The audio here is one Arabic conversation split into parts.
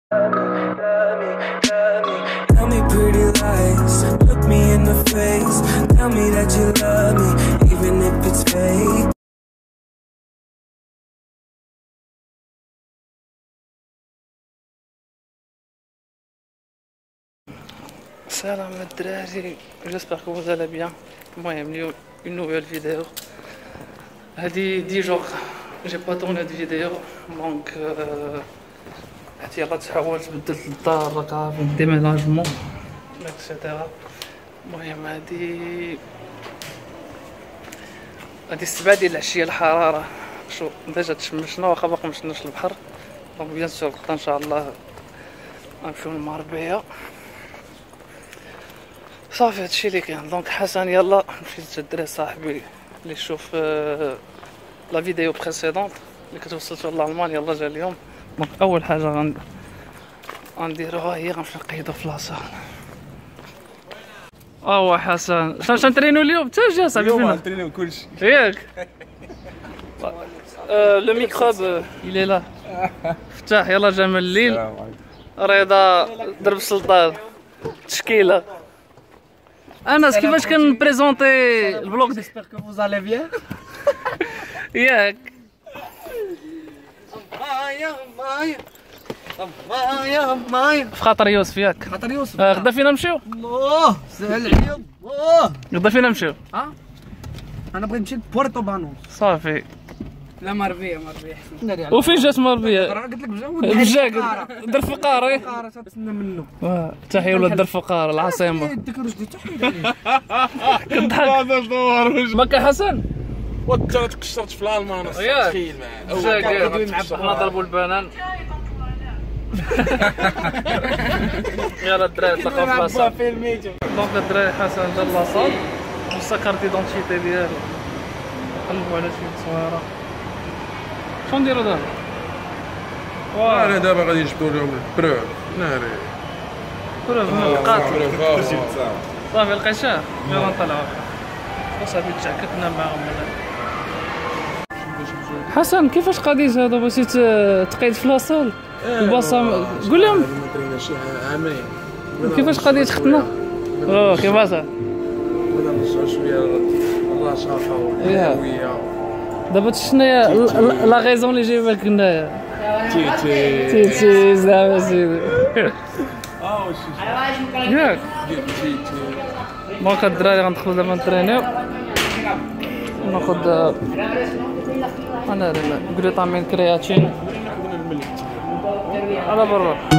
Tell me pretty lies, look me in the face. Tell me that you love me, even if it's fake. Salam الدراري, j'espère que vous allez bien. المهم une nouvelle vidéo. هذه 10 jours j'ai pas tourné de vidéo donc حتى يلا تحولت بدلت الدار راك عارف الديميناجمون اكسيتيرا. المهم هذه السبعة ديال العشية الحرارة. شو ديجا تشمشنا واخا باقي مشناش البحر دونك بيان سور غدا ان شاء الله غنمشيو للمغربية. صافي هادشي اللي كاين. دونك حسن يلا مشيت الدراري صاحبي اللي يشوف لا فيديو بريسيدونت اللي كتوصلتو لالمان يلا جا اليوم. دونك اول حاجه غنديروها هي غنمشي نقيدو في لاصال. هو حسن شنو نترينو اليوم؟ انت جا صاحبي فينا نترينو كلشي ياك. لو ميكروب الى لا فتح يلا جا من الليل. رضا درب السلطان تشكيله. انس كيفاش كنبريزونتي البلوك دي جيسبر كو فوز الي بيان ياك. مايا في خاطر يوسف ياك. خاطر يوسف غدا فينا نمشيو؟ الله سهل عليا الله. غدا فينا نمشيو؟ انا بغيت نمشي لبورتو بانوس. صافي. لا مربيه احسن. وفين جات مربيه؟ راه قلت لك بجاكد در فقاره. تسنى منه. تحيه ولاد در فقاره العاصمه. يديك رجلي تحيد عليه. كنضحك ما كان حسن. وانت تقشرت في الالمان تخيل معايا حنا ضربوا البنان. يلا الدراري تلاقاو في لاصال. دونك الدراري حسن جا لاصال وسا كارت ديدونتيتي ديالو. قلبوا على شي تصويره. شنو نديرو دابا؟ انا دابا غادي نجبدو لهم البروف ناري بروف من القاتل. صافي القشاه يلا نطلعو. وصافي تشعكتنا معاهم. حسن كيفاش قضيت هذا بغيتي تقيد في لاصال البلاصه؟ قول لهم عامين كيفاش قضيت ختنا. كيفاش بدا نرجعو شويه الرشاقه والهويه. دابا شناهي لا غيزون اللي جايبه لك هنايا؟ تيتي زعما سيدي. ياك دونك الدراري غندخلو دابا نترينيو وناخد انا غلوطامين كرياتين على برا.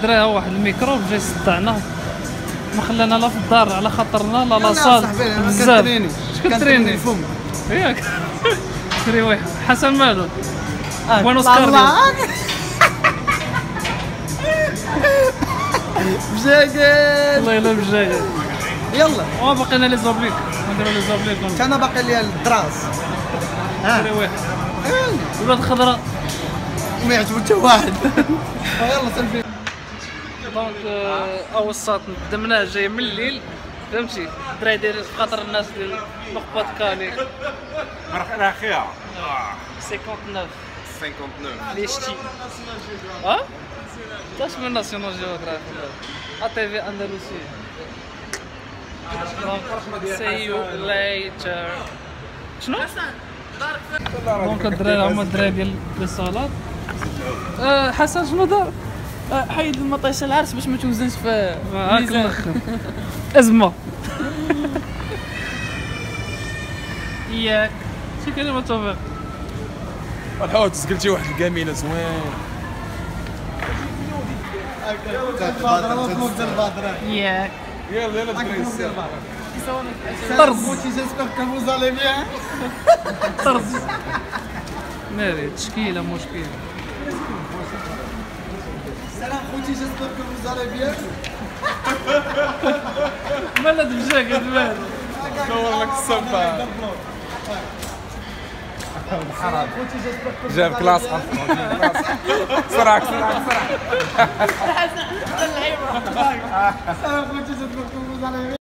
الدراري واحد الميكروب جاي صدعنا ما خلانا لا في الدار على خاطرنا لا لاصال بزاف. شكون تريني ياك كري واحد حسن مالو بونوس كارديو بجاكيت والله الا بجاي. يلا باقينا لي زابليك نديرو لي زابليك انا باقي لي الدراس كري واحد ولاد خضراء ما يعجبو حتى واحد يلا سلفي. دونك اول ساط قدمناه جاي من الليل فهمتي الدراري دايرين خاطر الناس ديال نخبة كالي مرق الاخيره 59 59 لي شتي تاش من ناسيونال جيوغرافي تي في اندلسي. سي يو ليتر شنو؟ دونك الدراري هما الدراري ديال الصالات. حسن شنو دار؟ حيد المطيشه العرس باش ما توزنش في هاك الميزان. الاخر ازمه ياك شي كلمه توفيق. الحوت تسقلتي واحد الكمينه زوين. ياك يلا يلا تقري طرز جيسبر كو فوز الي بيان. طرز ناري تشكيله مشكله. سلام خوتي جيسبر كو فوز الي بيان. مالها دبجاك مالها دور لك الصبا جاب كلاس سرعة سلام خوتي جيسبر كو فوز الي بيان.